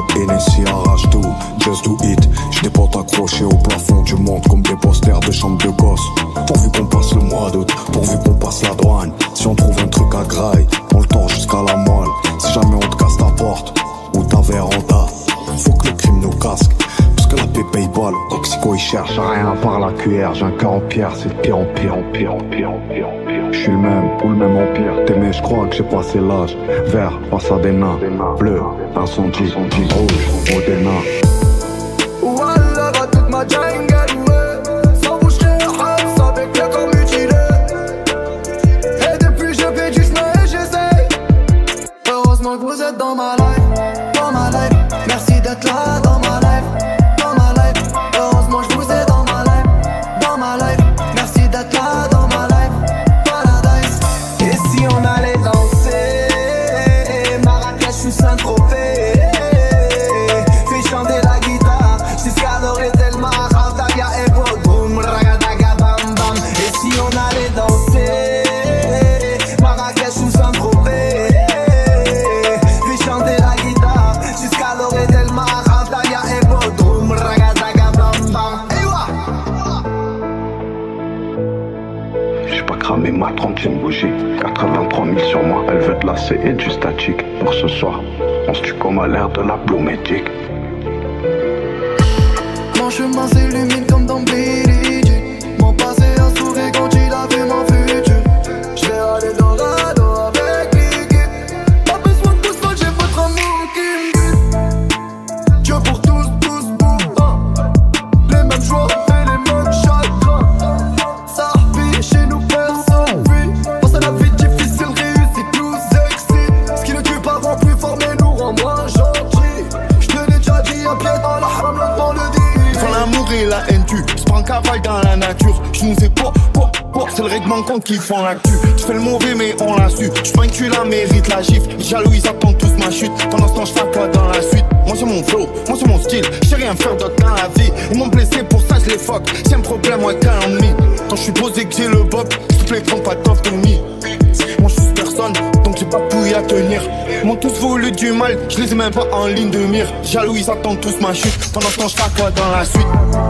Hennessy arrache tout, just do it. J'ai des potes accrochés au plafond du monde comme des posters de chambres de gosse. Pourvu qu'on passe le mois d'août, pourvu qu'on passe la douane. Si on trouve un truc à graille, on le tord jusqu'à la moelle. Si jamais on te casse ta porte ou ta véranda, faut que le crime nous casque, parce que la paix paye balle. Toxico il cherche à rien à part la cuillère. J'ai un cœur en pierre, c'est de pire en pire, en pire, en pire, en pire, en pire. J'suis le même, pour le même empire. T'aimais, j'crois que j'ai passé l'âge. Vert, face à des nains. Bleu, incendie, rouge, Modena. Wallah, va toute ma jungle, ouais. Sans bouche les raps, avec le corps mutilé. Et depuis je fais du chemin et j'essaye. Heureusement que vous êtes dans ma life, dans ma life. Merci d'être là dans ma life, dans ma life. Heureusement que je vous ai dans ma life, dans ma life. Merci d'être là dans ma life, paradise. Et si on allait danser, Marrakech sous Saint-Tropez. Fais chanter la guitare jusqu'à l'Orétel, Maravaya et Bodrum, Ragadaga Bam Bam. Et si on allait danser, Marrakech sous Saint-Tropez. Fais chanter la guitare jusqu'à l'Orétel, Maravaya et Bodrum, Ragadaga Bam Bam. J'ai pas cramé ma 30e bougie. 83 000 sur moi, elle veut de la C et du statique. Pour ce soir, on se tue comme à l'air de la Blue Magic. Mon chemin s'illumine comme dans Billie Jean. Mon passé a souri quand il a vu mon futur. Je vais aller dans l'ado avec l'équipe. Pas besoin de tout seul, j'ai votre amour qui me guide. Dieu pour tous, tous pour un. Les mêmes joies et les mêmes chagrins. Ça vit chez nous, personne vit. Pense à la vie difficile, réussite nous excite. Ce qui ne tue pas rend plus fort mais nous rend moins gentils. Je te l'ai déjà dit, un pied dans la haram, l'autre dans le dit. L'amour et la haine tue, j'prends un cavale dans la nature. J'nous ai pas, c'est le règlement compte qui font l'actu. J'fais le mauvais mais on l'a su. J'prends que tu la mérites la gifle. Les jaloux ils attendent tous ma chute. Pendant ce temps j'fais quoi dans la suite. Moi c'est mon flow, moi c'est mon style. J'sais rien faire d'autre dans la vie. Ils m'ont blessé pour ça je les fuck. C'est un problème ouais qu'un ennemi. Quand j'suis posé que j'ai le bob, s'il te plaît prends pas d'offre de nuit. Moi j'suis personne, donc j'ai pas pouillé à tenir. Ils m'ont tous voulu du mal, je les ai même pas en ligne de mire. Jaloux ils attendent tous ma chute. Pendant ce temps j'fais quoi dans la suite.